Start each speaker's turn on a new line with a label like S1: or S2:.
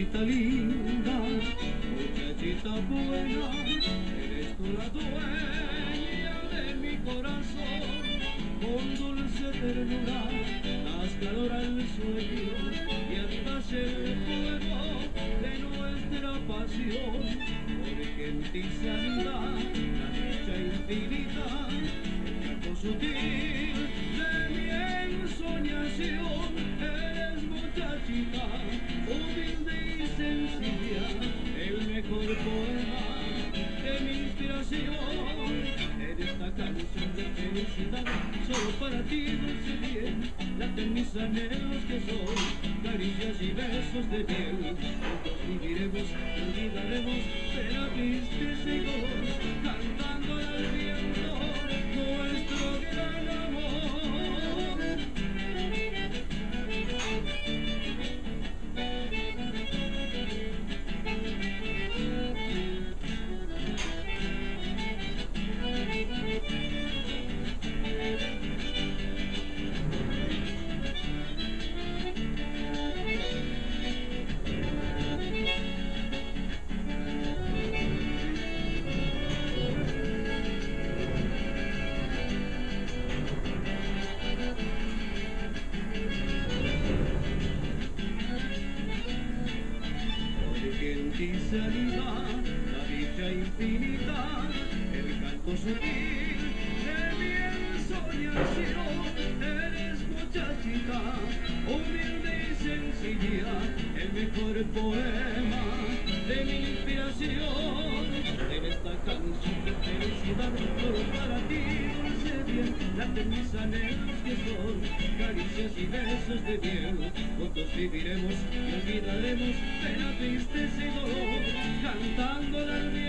S1: muchachita linda, muchachita buena, eres tú la dueña de mi corazón. Con dulce ternura das calor al sueño y avivas el fuego de nuestra pasión, porque en ti se anida la dicha infinita, el canto sutil de mi ensoñación. Eres muchachita, humilde y sencilla, el mejor poema de mi inspiración. En esta canción de felicidad, solo para ti, dulce bien, laten mis anhelos que son caricias y besos de miel. Juntos viviremos, olvidaremos pena, tristeza y gozo, cantando al viento nuestro gran amor. Porque en ti se anida la dicha infinita, el canto sutil de mi ensoñación. Eres muchachita, humilde y sencilla, el mejor poema de mi inspiración. En esta canción de felicidad, solo para ti, dulce bien, laten mis anhelos que son caricias y besos de miel. Juntos viviremos y olvidaremos pena, tristeza y dolor, cantando al viento